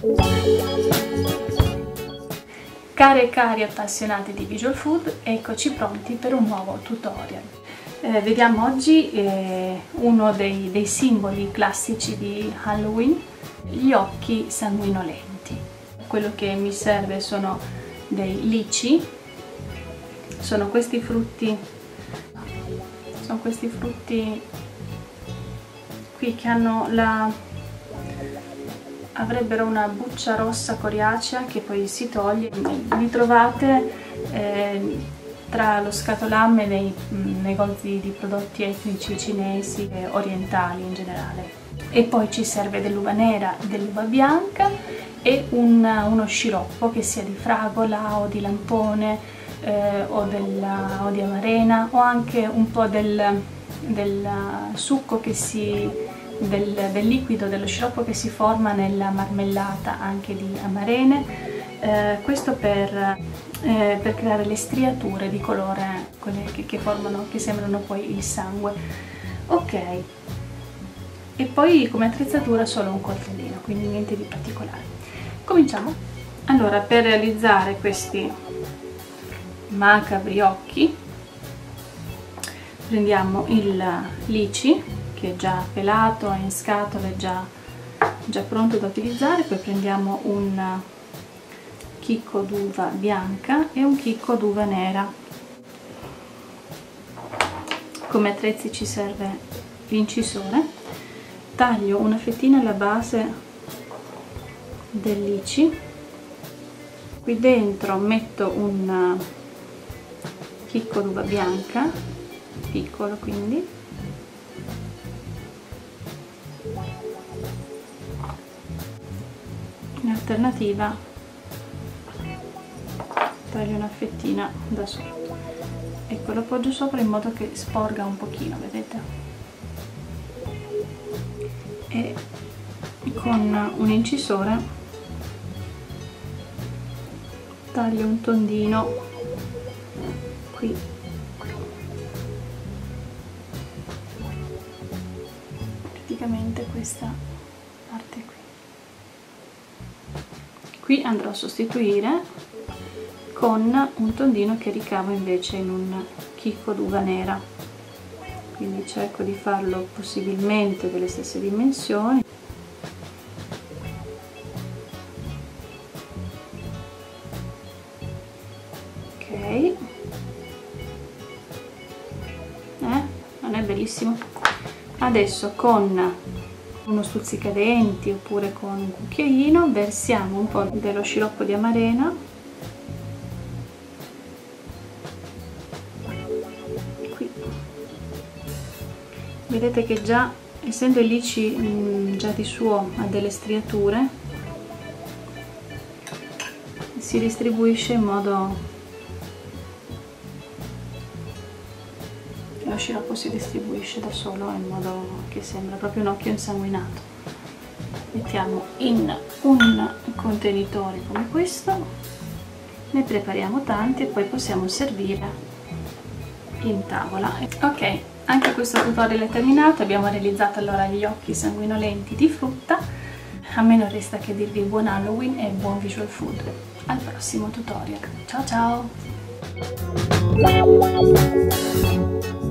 Care e cari appassionati di visual food, eccoci pronti per un nuovo tutorial. Vediamo oggi uno dei simboli classici di Halloween, gli occhi sanguinolenti. Quello che mi serve sono dei lici, sono questi frutti qui che hanno avrebbero una buccia rossa coriacea che poi si toglie. Li trovate tra lo scatolame nei negozi di prodotti etnici cinesi e orientali in generale. E poi ci serve dell'uva nera, dell'uva bianca e uno sciroppo, che sia di fragola o di lampone o di amarena, o anche un po' del succo del liquido dello sciroppo che si forma nella marmellata anche di amarene, questo per creare le striature di colore, quelle che sembrano poi il sangue. Ok, e poi come attrezzatura solo un coltellino, quindi niente di particolare. Cominciamo. Allora, per realizzare questi macabri occhi prendiamo il lici, che è già pelato, è in scatola, è già pronto da utilizzare. Poi prendiamo un chicco d'uva bianca e un chicco d'uva nera. Come attrezzi ci serve l'incisore. Taglio una fettina alla base del lici, qui dentro metto un chicco d'uva bianca, piccolo quindi, in alternativa taglio una fettina da sotto, ecco, lo appoggio sopra in modo che sporga un pochino, vedete? E con un incisore taglio un tondino qui, praticamente questa parte qui andrò a sostituire con un tondino che ricavo invece in un chicco d'uva nera, quindi cerco di farlo possibilmente delle stesse dimensioni. Ok, non è bellissimo? Adesso con uno stuzzicadenti oppure con un cucchiaino versiamo un po' dello sciroppo di amarena qui. Vedete che già, essendo il lici già di suo ha delle striature, si distribuisce in modo, lo sciroppo si distribuisce da solo in modo che sembra proprio un occhio insanguinato. Mettiamo in un contenitore come questo, ne prepariamo tanti e poi possiamo servire in tavola. Ok, anche questo tutorial è terminato, abbiamo realizzato allora gli occhi sanguinolenti di frutta. A me non resta che dirvi buon Halloween e buon visual food. Al prossimo tutorial, ciao ciao!